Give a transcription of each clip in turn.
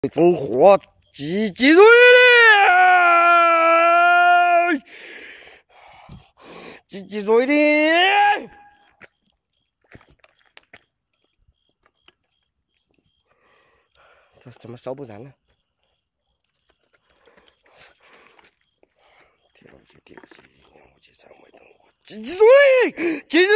真火，积极注意力，积极注意力。这怎么烧不燃呢？第二节，第5节3位灯火，积极注意，积极注意。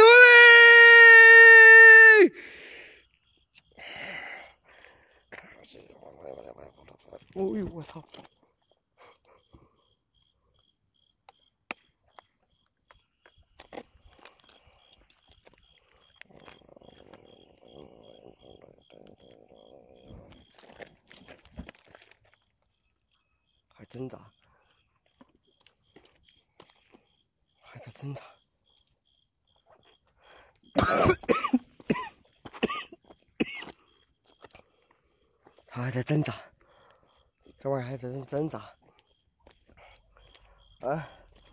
哎呦我操！还挣扎，还在挣扎。他还在挣扎，这玩意还在挣扎，啊，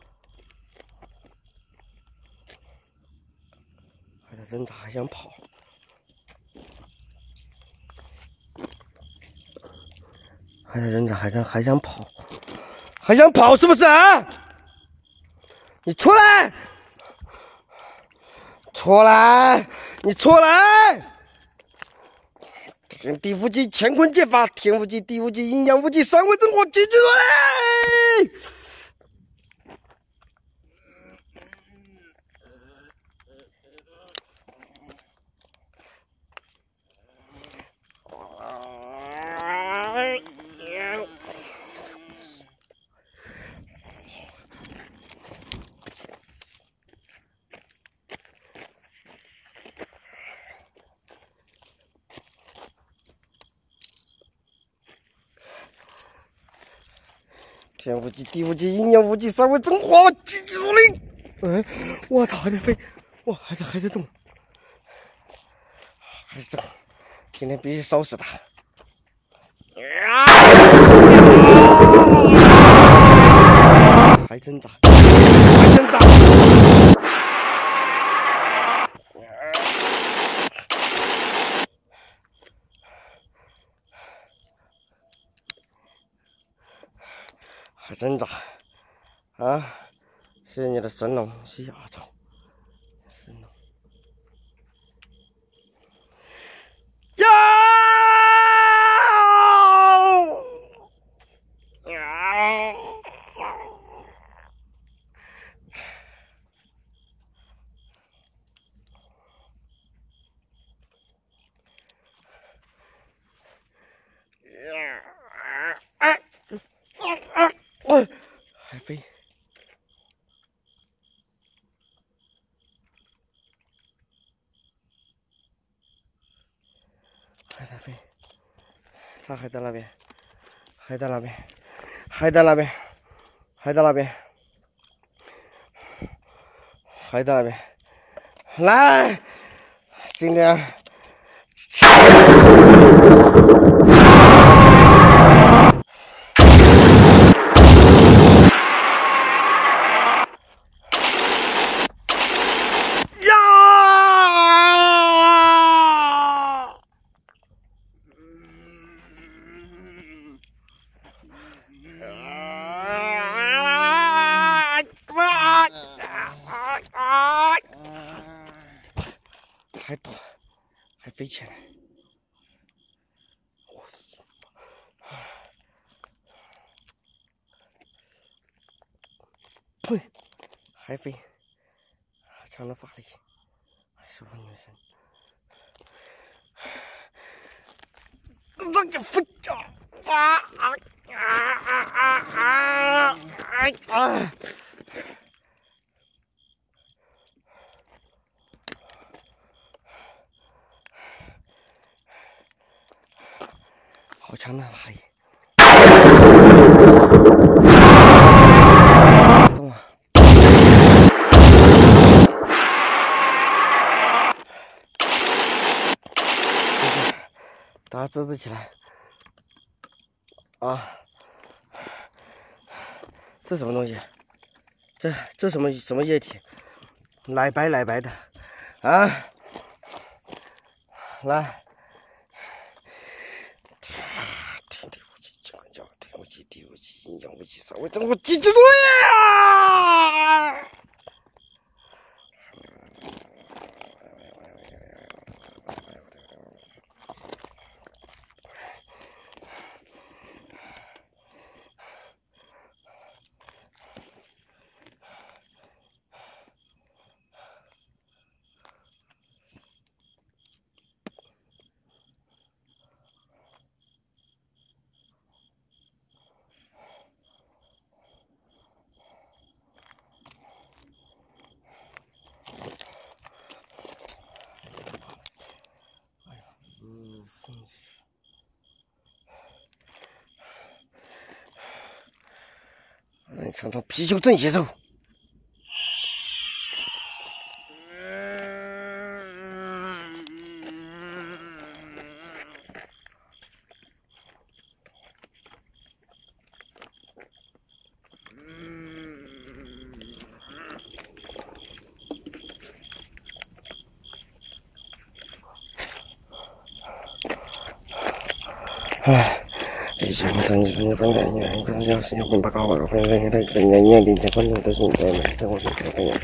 还在挣扎，还想跑，还在挣扎，还想跑，还想跑，是不是啊？你出来，出来，你出来！第5级乾坤剑法，天5级、地5级、阴阳5级3位灯火，积极出来！天5级、地5级、阴阳5级3位灯火，积极努力！哎，我操，还在飞，哇，还在动，还在动，今天必须收拾他！还挣扎，还挣扎！还挣扎啊！谢谢你的神龙，谢谢阿超，神龙呀！还飞，还在飞，他还在那边，还在那边，还在那边，还在那边，还在那边，来，今天。还短，还飞起来，呸，还飞，强的法力，守护女神，让你飞啊！好强的法力！动啊！大家支持起来啊！这什么东西？这什么液体？奶白的啊！来。停武器稍微整我记住了呀！来尝尝貔貅正邪兽。唉。1万3000分的1分要使用8高吧，分分的人家眼底前观众都是在买，这我就这样。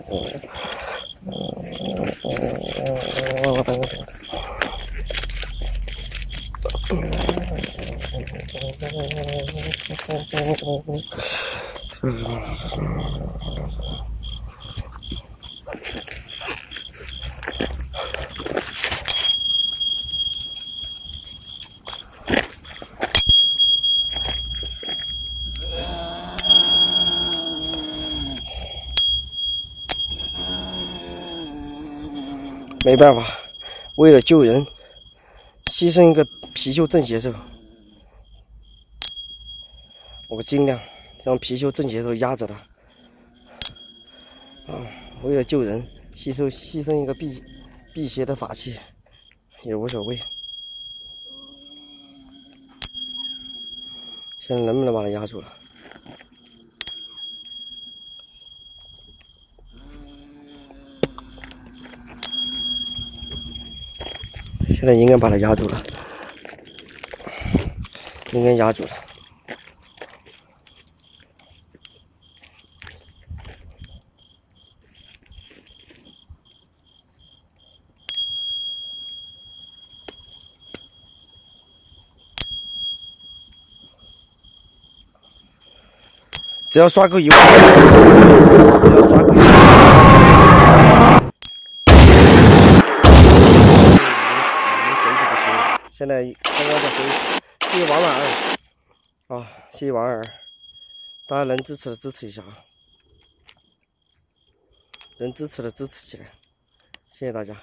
没办法，为了救人，牺牲一个貔貅正邪兽。我尽量让貔貅正邪兽压着他。为了救人，牺牲一个辟邪的法器也无所谓。现在能不能把它压住了？现在应该把它压住了，应该压住了。只要刷够1万，只要刷够1万。现在刚刚在回，谢谢王婉儿啊，谢谢王儿，大家能支持的支持一下啊，能支持的支持起来，谢谢大家，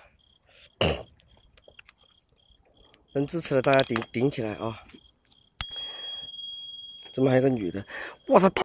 能支持的大家顶起来啊！怎么还有个女的？我操！